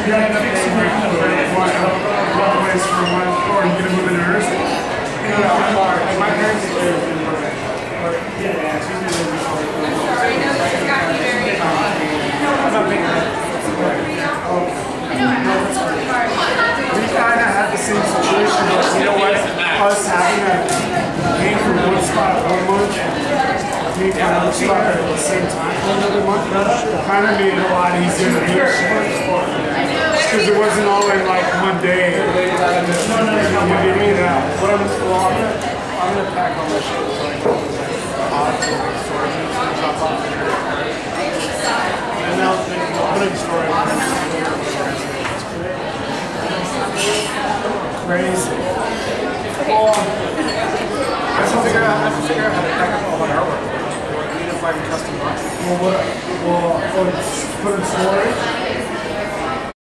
got to fix it one place for one, or you get to move in hers. My parents live in Burbank. Yeah, she's been living in Burbank. I know that she's got me very I'm not big enough. I know, I have to work hard. We kind of had the same situation, but you know what? Us having to pay for one spot 1 month, pay for another spot at the same time for another month, kind of made it a lot easier to do shit. Because it wasn't all in like one day. You didn't get out. I'm gonna pack all my shit so I can pods and like storage and drop off here. And now I'm gonna store it. Crazy.